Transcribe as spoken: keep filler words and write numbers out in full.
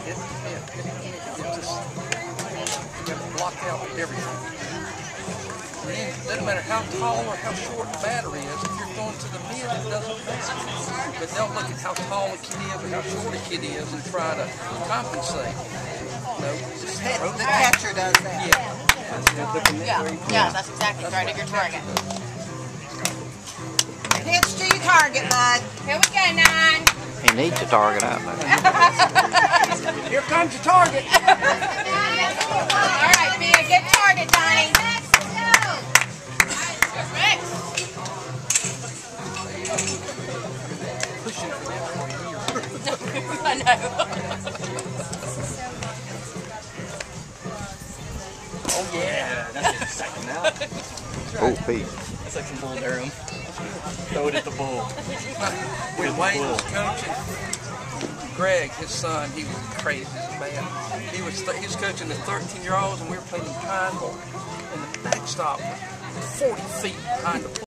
It, it, it, it just, you got to block out everything. And then, it doesn't matter how tall or how short the battery is, if you're going to the mid, it doesn't matter. But they'll look at how tall a kid is or how short a kid is and try to compensate. No, just throw the catcher does that. Yeah. Yeah, yeah, that's exactly right of your target. Pitch to your target, bud. Here we go, Nine. He needs to target out there. Here comes your target. All right, be a good target, Donnie. Rex. Pushing for them for years. I know. Oh yeah, that's exciting now. Oh, Pete. That's like some bull Durham. Throw it at the bull. When Wayne was coaching, Greg, his son, he was crazy as bad. He was he was coaching the thirteen-year-olds, and we were playing triangle, and the backstop was forty feet behind the